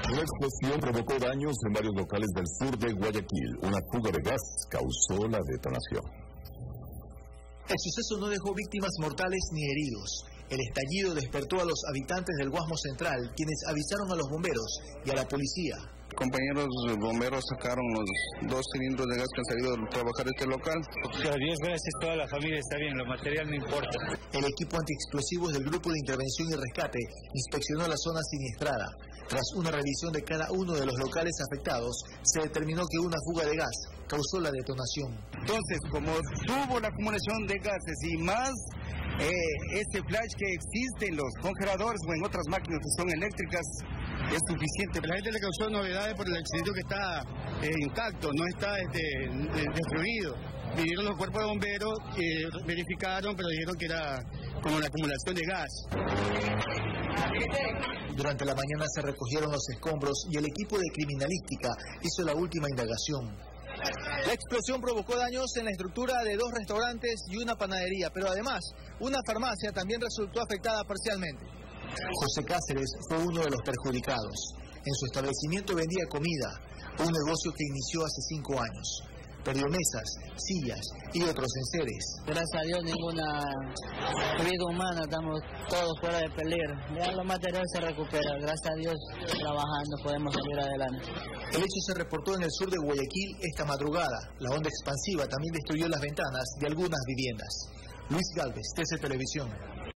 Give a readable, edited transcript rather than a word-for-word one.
Una explosión provocó daños en varios locales del sur de Guayaquil. Una fuga de gas causó la detonación. El suceso no dejó víctimas mortales ni heridos. El estallido despertó a los habitantes del Guasmo Central, quienes avisaron a los bomberos y a la policía. Compañeros bomberos sacaron los 2 cilindros de gas que han salido a trabajar este local. A Dios gracias, toda la familia está bien, lo material no importa. El equipo antiexplosivos del Grupo de Intervención y Rescate inspeccionó la zona siniestrada. Tras una revisión de cada uno de los locales afectados, se determinó que una fuga de gas causó la detonación. Entonces, como tuvo la acumulación de gases y más este flash que existe en los congeladores o en otras máquinas que son eléctricas, es suficiente. La gente le causó novedades por el accidente que está intacto, no está destruido. Vinieron los cuerpos de bomberos, verificaron, pero dijeron que era como la acumulación de gas. Durante la mañana se recogieron los escombros y el equipo de criminalística hizo la última indagación. La explosión provocó daños en la estructura de 2 restaurantes y una panadería, pero además una farmacia también resultó afectada parcialmente. José Cáceres fue uno de los perjudicados. En su establecimiento vendía comida, un negocio que inició hace 5 años. Perdió mesas, sillas y otros enseres. Gracias a Dios ninguna vida humana, estamos todos fuera de peligro. Ya lo material se recupera, gracias a Dios trabajando podemos salir adelante. El hecho se reportó en el sur de Guayaquil esta madrugada. La onda expansiva también destruyó las ventanas de algunas viviendas. Luis Gálvez, TC Televisión.